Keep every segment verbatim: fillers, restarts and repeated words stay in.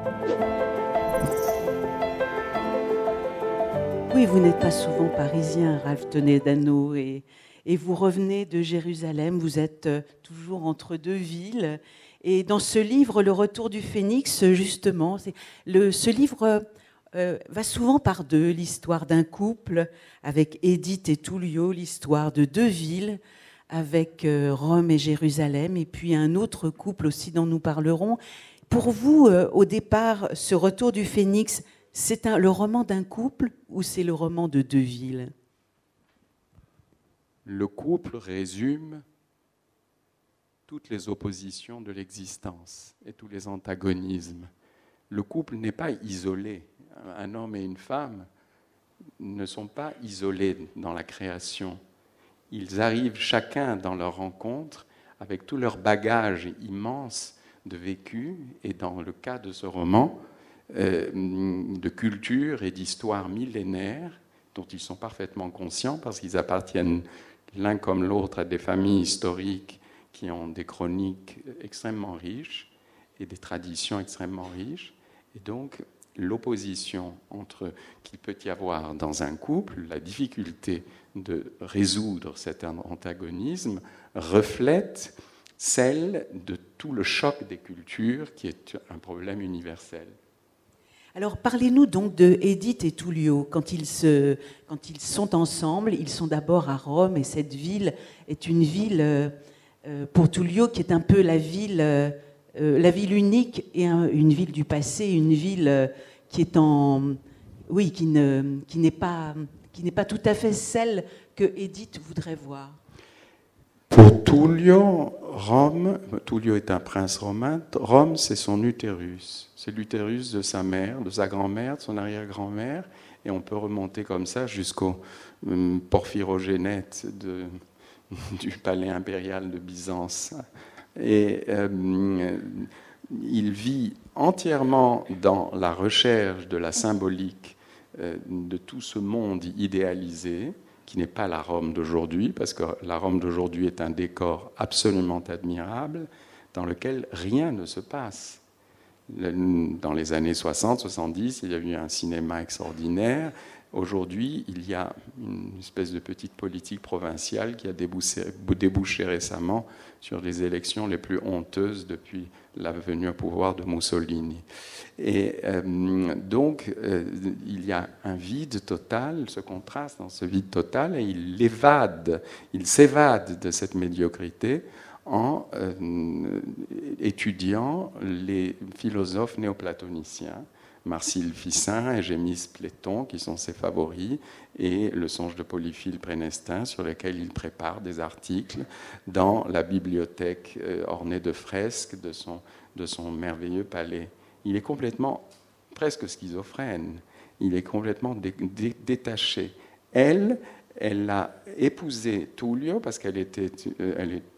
Oui, vous n'êtes pas souvent parisien, Ralph Toledano, et, et vous revenez de Jérusalem, vous êtes toujours entre deux villes. Et dans ce livre, Le Retour du Phénix, justement, le, ce livre euh, va souvent par deux, l'histoire d'un couple avec Édith et Tullio, l'histoire de deux villes avec euh, Rome et Jérusalem, et puis un autre couple aussi dont nous parlerons. Pour vous, euh, au départ, ce Retour du Phénix, c'est un, le roman d'un couple ou c'est le roman de deux villes? Le couple résume toutes les oppositions de l'existence et tous les antagonismes. Le couple n'est pas isolé. Un homme et une femme ne sont pas isolés dans la création. Ils arrivent chacun dans leur rencontre avec tout leur bagage immense de vécu, et dans le cas de ce roman, euh, de culture et d'histoire millénaire dont ils sont parfaitement conscients parce qu'ils appartiennent l'un comme l'autre à des familles historiques qui ont des chroniques extrêmement riches et des traditions extrêmement riches. Et donc, l'opposition entre qu'il peut y avoir dans un couple, la difficulté de résoudre cet antagonisme, reflète celle de tout le choc des cultures qui est un problème universel. Alors, parlez-nous donc de Édith et Tullio. Quand ils, se, quand ils sont ensemble, ils sont d'abord à Rome, et cette ville est une ville, euh, pour Tullio, qui est un peu la ville, euh, la ville unique, et un, une ville du passé, une ville euh, qui est en... Oui, qui, ne, qui, n'est pas, qui n'est pas tout à fait celle que Édith voudrait voir. Pour Tullio, Rome, Tullio est un prince romain, Rome c'est son utérus, c'est l'utérus de sa mère, de sa grand-mère, de son arrière-grand-mère, et on peut remonter comme ça jusqu'au euh, porphyrogénète de, du palais impérial de Byzance. Et euh, il vit entièrement dans la recherche de la symbolique euh, de tout ce monde idéalisé, qui n'est pas la Rome d'aujourd'hui, parce que la Rome d'aujourd'hui est un décor absolument admirable, dans lequel rien ne se passe. Dans les années soixante soixante-dix, il y a eu un cinéma extraordinaire. Aujourd'hui, il y a une espèce de petite politique provinciale qui a débouché, débouché récemment sur les élections les plus honteuses depuis la venue au pouvoir de Mussolini. Et euh, donc, euh, il y a un vide total, ce contraste dans ce vide total, et il l'évade, il s'évade de cette médiocrité en euh, étudiant les philosophes néoplatoniciens, Marcille Ficin et Gémis Pléton, qui sont ses favoris, et le songe de Polyphile Prénestin, sur lequel il prépare des articles dans la bibliothèque ornée de fresques de son, de son merveilleux palais. Il est complètement, presque schizophrène, il est complètement dé, dé, détaché. Elle, elle a épousé Tullio parce qu'elle était, elle est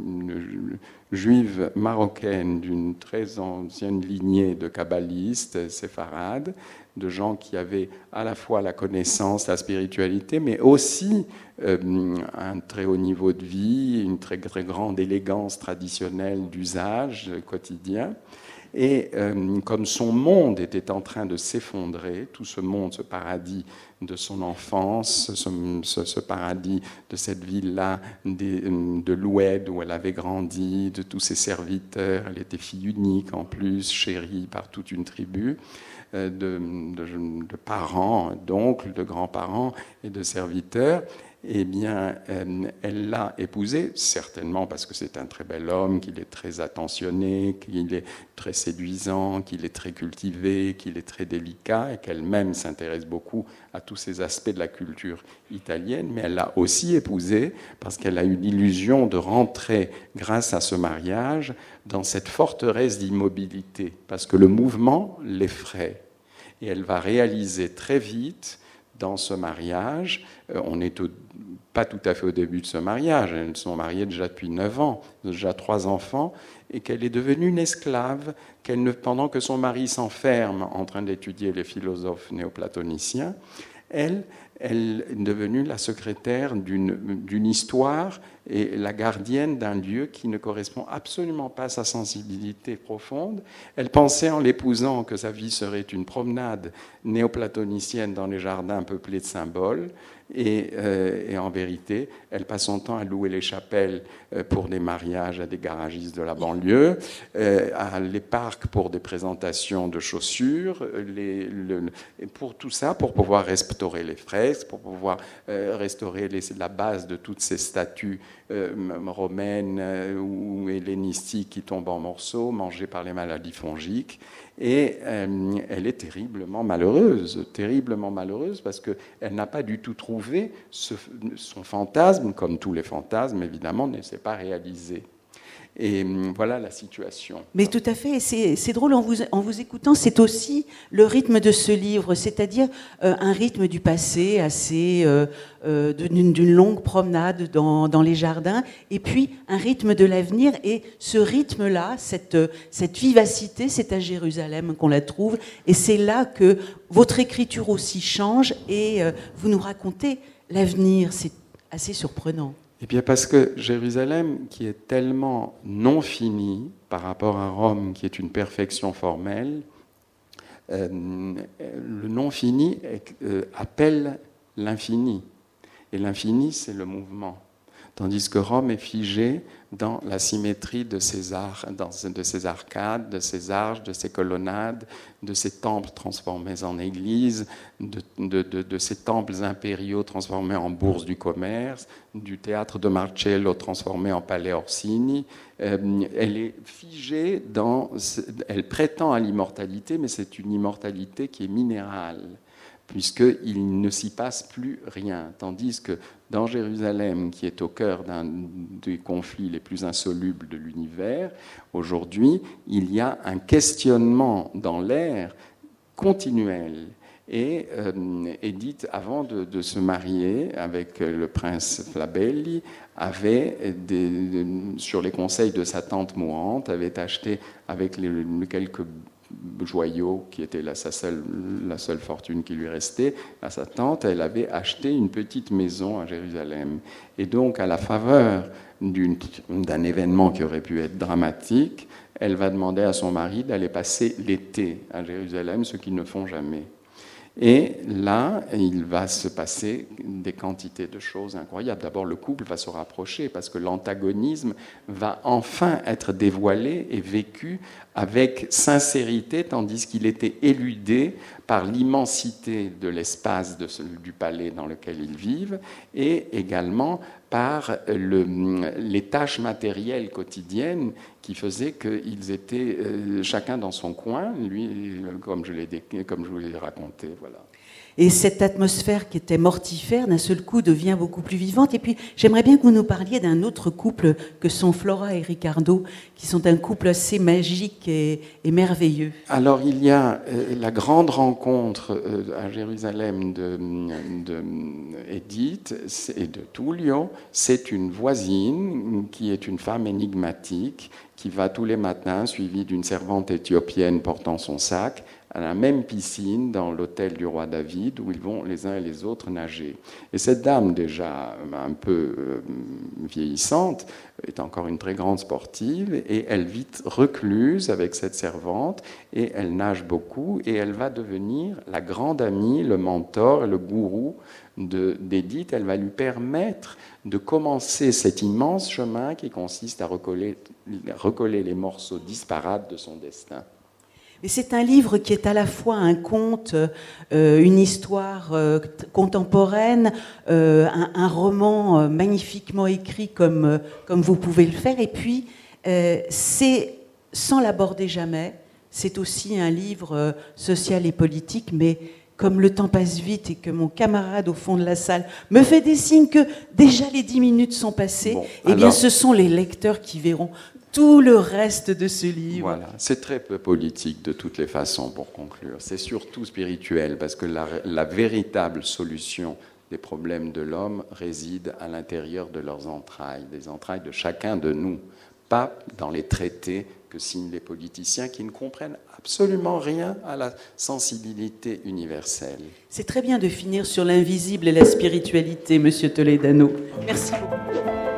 une juive marocaine d'une très ancienne lignée de kabbalistes séfarades, de gens qui avaient à la fois la connaissance, la spiritualité, mais aussi euh, un très haut niveau de vie, une très, très grande élégance traditionnelle d'usage quotidien. Et euh, comme son monde était en train de s'effondrer, tout ce monde, ce paradis de son enfance, ce, ce, ce paradis de cette ville-là, de, de l'Oued où elle avait grandi, de tous ses serviteurs, elle était fille unique en plus, chérie par toute une tribu, euh, de, de, de parents, d'oncles, de grands-parents et de serviteurs. Eh bien, elle l'a épousé, certainement parce que c'est un très bel homme, qu'il est très attentionné, qu'il est très séduisant, qu'il est très cultivé, qu'il est très délicat, et qu'elle-même s'intéresse beaucoup à tous ces aspects de la culture italienne, mais elle l'a aussi épousé parce qu'elle a eu l'illusion de rentrer, grâce à ce mariage, dans cette forteresse d'immobilité, parce que le mouvement l'effraie. Et elle va réaliser très vite, dans ce mariage, on n'est pas tout à fait au début de ce mariage, elles sont mariées déjà depuis neuf ans, déjà trois enfants, et qu'elle est devenue une esclave, qu'elle ne, pendant que son mari s'enferme en train d'étudier les philosophes néoplatoniciens, elle, elle est devenue la secrétaire d'une, d'une histoire et la gardienne d'un lieu qui ne correspond absolument pas à sa sensibilité profonde. Elle pensait en l'épousant que sa vie serait une promenade néoplatonicienne dans les jardins peuplés de symboles. Et, euh, et en vérité, elle passe son temps à louer les chapelles euh, pour des mariages à des garagistes de la banlieue, euh, à les parcs pour des présentations de chaussures, les, le, pour tout ça, pour pouvoir restaurer les fresques, pour pouvoir euh, restaurer les, la base de toutes ces statues euh, romaines euh, ou hellénistiques qui tombent en morceaux, mangées par les maladies fongiques. Et euh, elle est terriblement malheureuse, terriblement malheureuse parce qu'elle n'a pas du tout trouvé ce, son fantasme, comme tous les fantasmes, évidemment, ne s'est pas réalisé. Et voilà la situation. Mais tout à fait, c'est, c'est drôle en vous, en vous écoutant, c'est aussi le rythme de ce livre, c'est-à-dire euh, un rythme du passé assez euh, euh, d'une, d'une longue promenade dans, dans les jardins, et puis un rythme de l'avenir, et ce rythme-là, cette, cette vivacité, c'est à Jérusalem qu'on la trouve, et c'est là que votre écriture aussi change, et euh, vous nous racontez l'avenir, c'est assez surprenant. Eh bien parce que Jérusalem, qui est tellement non fini par rapport à Rome, qui est une perfection formelle, euh, le non fini euh, appelle l'infini. Et l'infini, c'est le mouvement. Tandis que Rome est figée dans la symétrie de ses, ar- dans, de ses arcades, de ses arches, de ses colonnades, de ses temples transformés en églises, de, de, de, de ses temples impériaux transformés en bourse du commerce, du théâtre de Marcello transformé en palais Orsini. Euh, elle est figée dans... Elle prétend à l'immortalité, mais c'est une immortalité qui est minérale, puisqu'il ne s'y passe plus rien. Tandis que dans Jérusalem, qui est au cœur d'un des conflits les plus insolubles de l'univers, aujourd'hui, il y a un questionnement dans l'air continuel. Et euh, Édith, avant de, de se marier avec le prince Flabelli, avait, des, sur les conseils de sa tante mourante, avait acheté avec les, quelques joyaux qui étaient la, sa seule, la seule fortune qui lui restait, à sa tante, elle avait acheté une petite maison à Jérusalem. Et donc, à la faveur d'une, d'un événement qui aurait pu être dramatique, elle va demander à son mari d'aller passer l'été à Jérusalem, ce qu'ils ne font jamais. Et là, il va se passer des quantités de choses incroyables. D'abord, le couple va se rapprocher parce que l'antagonisme va enfin être dévoilé et vécu avec sincérité, tandis qu'il était éludé par l'immensité de l'espace de ce, du palais dans lequel ils vivent et également par le, les tâches matérielles quotidiennes qui faisaient qu'ils étaient euh, chacun dans son coin, lui, comme je l'ai, comme je vous l'ai raconté. Voilà. Et cette atmosphère qui était mortifère, d'un seul coup, devient beaucoup plus vivante. Et puis, j'aimerais bien que vous nous parliez d'un autre couple que sont Flora et Ricardo, qui sont un couple assez magique et, et merveilleux. Alors, il y a euh, la grande rencontre euh, à Jérusalem de, de Édith et de Tullio. C'est une voisine qui est une femme énigmatique qui va tous les matins, suivie d'une servante éthiopienne portant son sac, à la même piscine dans l'hôtel du roi David, où ils vont les uns et les autres nager. Et cette dame, déjà un peu euh, vieillissante, est encore une très grande sportive, et elle vit recluse avec cette servante, et elle nage beaucoup, et elle va devenir la grande amie, le mentor, le gourou de, d'Édith. Elle va lui permettre de commencer cet immense chemin qui consiste à recoller, recoller les morceaux disparates de son destin. Et c'est un livre qui est à la fois un conte, euh, une histoire euh, contemporaine, euh, un, un roman euh, magnifiquement écrit comme, euh, comme vous pouvez le faire. Et puis, euh, c'est, sans l'aborder jamais, c'est aussi un livre euh, social et politique, mais comme le temps passe vite et que mon camarade au fond de la salle me fait des signes que déjà les dix minutes sont passées, bon, eh bien, alors... ce sont les lecteurs qui verront tout le reste de ce livre. Voilà, c'est très peu politique de toutes les façons pour conclure. C'est surtout spirituel parce que la, la véritable solution des problèmes de l'homme réside à l'intérieur de leurs entrailles, des entrailles de chacun de nous, pas dans les traités que signent les politiciens qui ne comprennent absolument rien à la sensibilité universelle. C'est très bien de finir sur l'invisible et la spiritualité, Monsieur Toledano. Merci beaucoup.